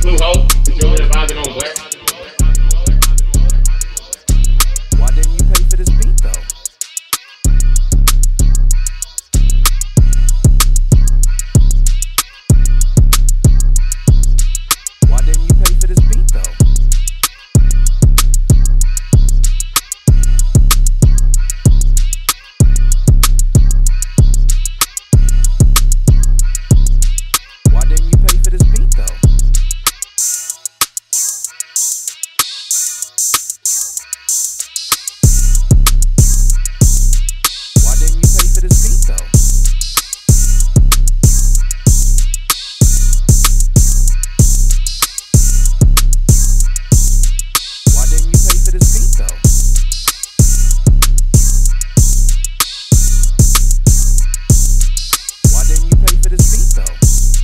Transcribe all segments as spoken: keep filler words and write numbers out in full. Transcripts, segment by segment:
Blue hoe, you over there vibing on black. Why didn't you pay for this beat though? Why didn't you pay for this beat though? Why didn't you pay for this beat though? Why didn't you pay for this beat though? Why didn't you pay for this beat though? Why didn't you pay for this beat though?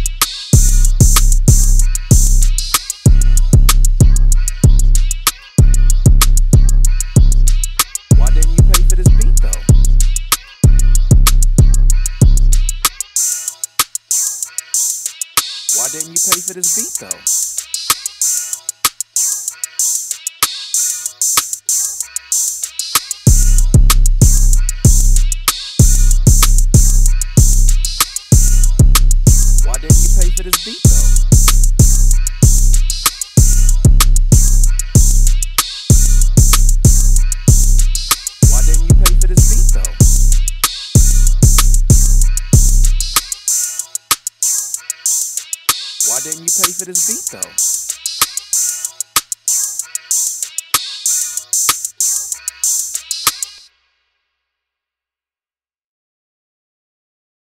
Why didn't you pay for this beat though? Why didn't you pay for this beat though? Why didn't you pay for this beat though? Why didn't you pay for this beat though? Why didn't you pay for this beat though?